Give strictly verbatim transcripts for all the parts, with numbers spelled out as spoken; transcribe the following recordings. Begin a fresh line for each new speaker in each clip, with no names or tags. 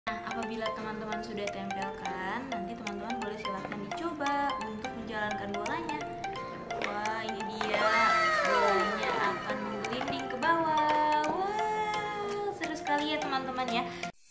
Nah, apabila teman-teman sudah tempelkan, nanti teman-teman boleh silahkan dicoba untuk menjalankan bolanya. Wah, ini dia, bolanya akan menggelinding ke bawah. Wah, seru sekali ya teman-teman ya.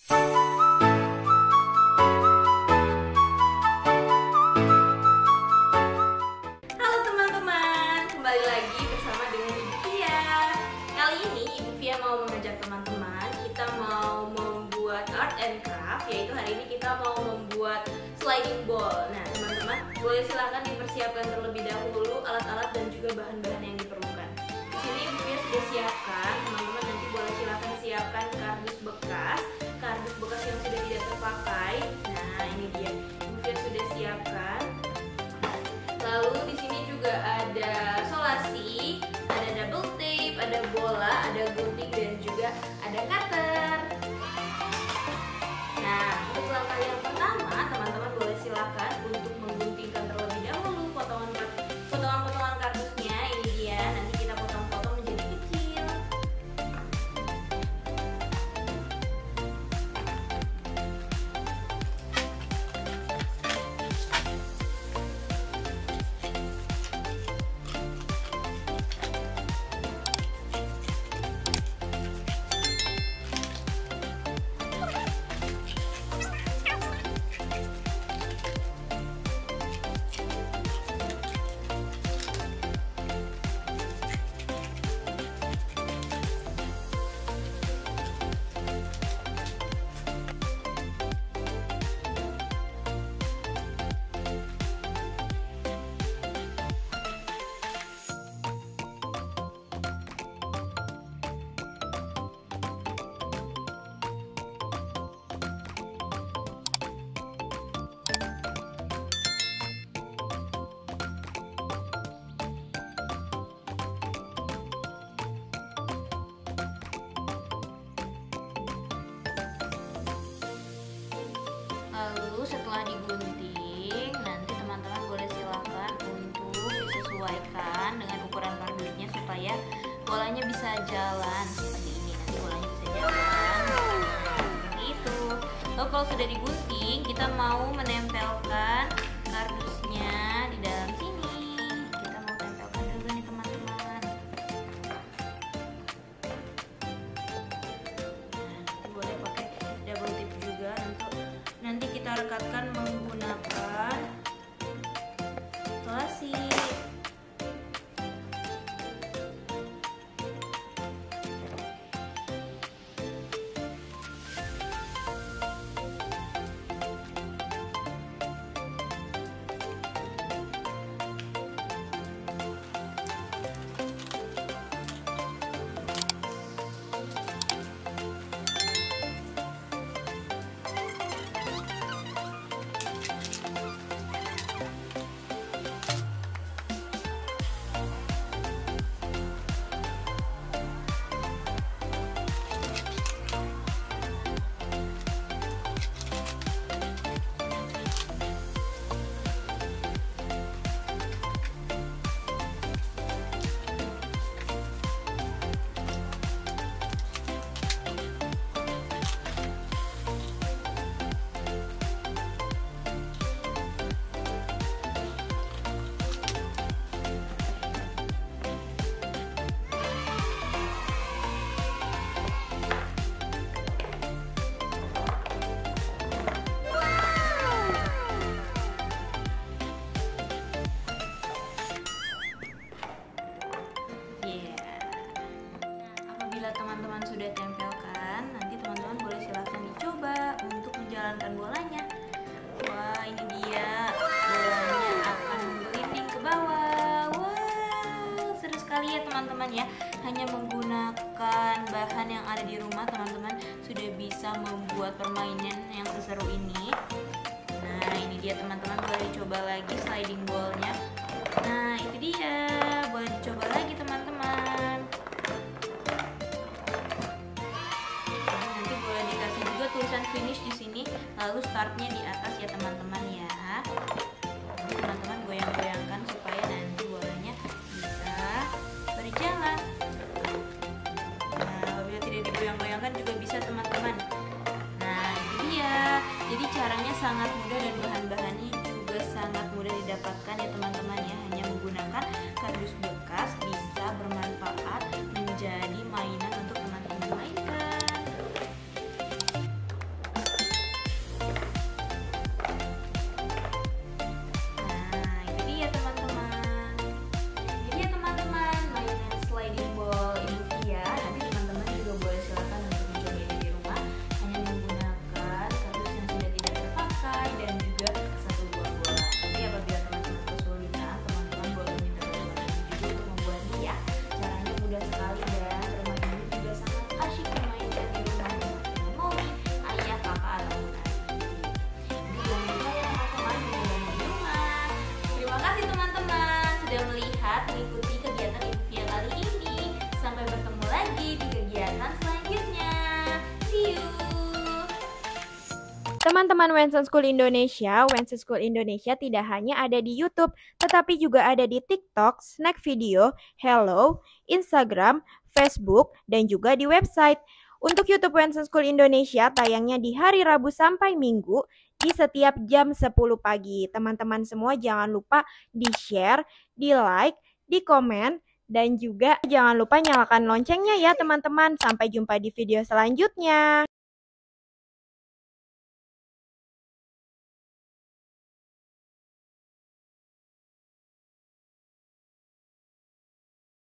Halo teman-teman, kembali lagi bersama dengan Ibu Via. Kali ini Ibu Via mau mengajak teman-teman, kita mau membuat art and craft, yaitu hari ini kita mau membuat sliding ball. Nah teman-teman, boleh silakan dipersiapkan terlebih dahulu alat-alat dan juga bahan-bahan yang diperlukan. Di sini Ibu Via sudah siapkan, teman-teman nanti boleh silakan siapkan kardus bekas, kardus bekas yang sudah tidak terpakai. Nah ini dia, Ibu Via sudah siapkan. Lalu di sini juga ada solasi, ada double tape, ada bola, ada gunting dan juga ada cutter. Nah, untuk langkah yang pertama, teman-teman boleh silakan untuk mengguntingkan terlebih dahulu potongan potongan-potongan kardusnya. Ini dia, nanti kita potong-potong menjadi kecil. Lalu setelah digunting, nanti teman-teman boleh silakan untuk disesuaikan dengan ukuran kardusnya supaya bolanya bisa jalan seperti ini. Nanti bolanya bisa jalan seperti itu. Lalu kalau sudah digunting, kita mau menempelkan kardusnya di dalam sini. Kita mau tempelkan dulu nih teman-teman. Nah, boleh pakai double tip juga untuk nanti kita rekatkan menggunakan solasi. Teman-teman sudah tempelkan, nanti teman-teman boleh silakan dicoba untuk menjalankan bolanya. Wah, ini dia, bolanya akan menggelinding ke bawah. Wah, seru sekali ya teman-teman ya. Hanya menggunakan bahan yang ada di rumah, teman-teman sudah bisa membuat permainan yang seseru ini. Nah, ini dia teman-teman, boleh dicoba lagi sliding ballnya. Nah, itu dia, boleh dicoba lagi teman-teman. Tulisan finish di sini, lalu startnya di atas ya teman-teman ya. Teman-teman goyang-goyangkan supaya nanti bolanya bisa berjalan. Nah, apabila tidak digoyang-goyangkan juga bisa teman-teman. Nah, ini dia, Jadi caranya sangat mudah dan bahan-bahannya juga sangat mudah didapatkan ya teman-teman ya. Hanya menggunakan kardus bekas bisa bermanfaat menjadi mainan untuk teman-teman mainkan. Nah, itu dia teman-teman. Jadi ya teman-teman, mainan sliding ball Indovia nanti teman-teman juga boleh silakan untuk mencobanya di rumah, hanya menggunakan kardus yang sudah tidak terpakai dan juga satu buah bola. Nanti apabila teman-teman kesulitan, teman-teman boleh minta bantuan ibu juga untuk membuatnya ya. Caranya mudah sekali dan bermain ini juga sangat asyik dimainkan di rumah dengan mommy, ayah, kakak, ataupun adik. Jadi jangan lupa ya teman-teman mencobanya di rumah. Terima kasih teman-teman sudah melihat mengikuti kegiatan Indovia kali ini. Sampai bertemu lagi di kegiatan selanjutnya. See you.
Teman-teman Wensen School Indonesia, Wensen School Indonesia tidak hanya ada di YouTube, tetapi juga ada di TikTok, Snack Video, Hello, Instagram, Facebook, dan juga di website. Untuk YouTube Wensen School Indonesia tayangnya di hari Rabu sampai Minggu di setiap jam sepuluh pagi. Teman-teman semua jangan lupa di-share, di-like, di-komen, dan juga jangan lupa nyalakan loncengnya ya teman-teman. Sampai jumpa di video selanjutnya.